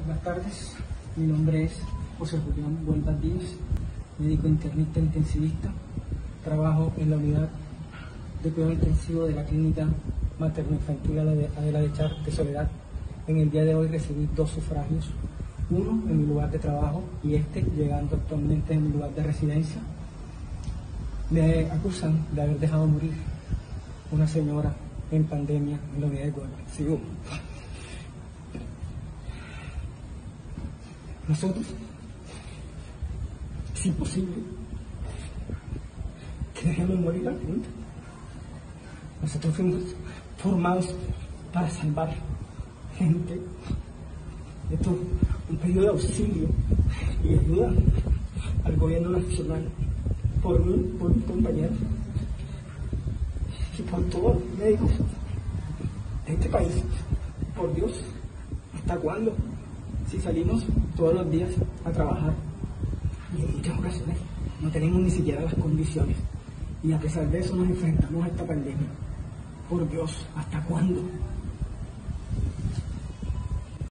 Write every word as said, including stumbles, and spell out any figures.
Buenas tardes, mi nombre es José Julián Huelva Díaz, médico internista intensivista. Trabajo en la unidad de cuidado intensivo de la clínica materno-infantil Adela de Char de Soledad. En el día de hoy recibí dos sufragios, uno en mi lugar de trabajo y este llegando actualmente en mi lugar de residencia. Me acusan de haber dejado morir una señora en pandemia en la unidad de Huelva. Sigo. Nosotros, es imposible que dejemos morir a la gente. Nosotros fuimos formados para salvar gente. Esto es un pedido de auxilio y ayuda al gobierno nacional, por mí, por mis compañeros y por todos los médicos de este país. Por Dios, ¿hasta cuándo? Si salimos todos los días a trabajar y en muchas ocasiones no tenemos ni siquiera las condiciones y a pesar de eso nos enfrentamos a esta pandemia. Por Dios, ¿hasta cuándo?